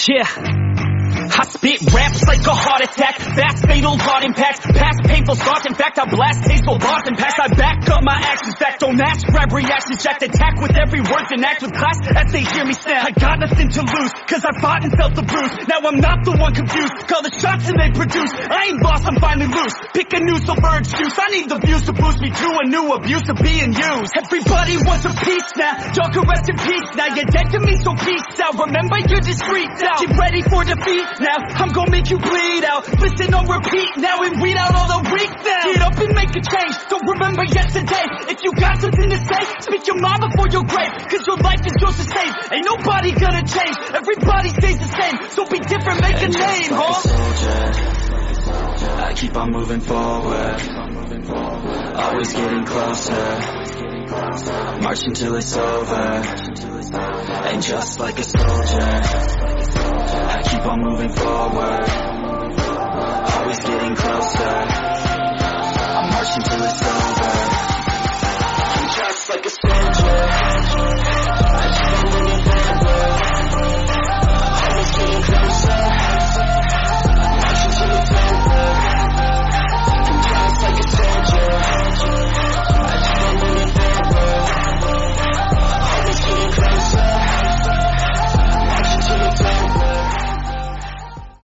Yeah, I spit raps like a heart attack, fast fatal heart impacts, past painful scars. In fact, I blast tasteful bars and packs. I back up my actions, fact, don't ask, grab reactions, jacked attack with every word and act with class as they hear me snap. I got nothing to lose, cause I fought and felt the bruise. Now I'm not the one confused, call the shots and they produce. I ain't lost, I'm finally loose, pick a new silver excuse. I need the views to boost me to a new abuse of being used. Everybody wants a piece now, y'all can rest in peace now. You're dead to me, so peace out. Remember you're discreet now, get ready for defeat now. I'm gonna make you bleed out, listen on repeat now and weed out all the weak now. Get up and make a change, don't remember yesterday. If you got something to say, speak your mind before your grave, cause your life is yours to save. Ain't nobody gonna change, everybody stays the same. So be different, make a name, huh? I keep on moving forward, always getting closer, march until it's over. And just like a soldier,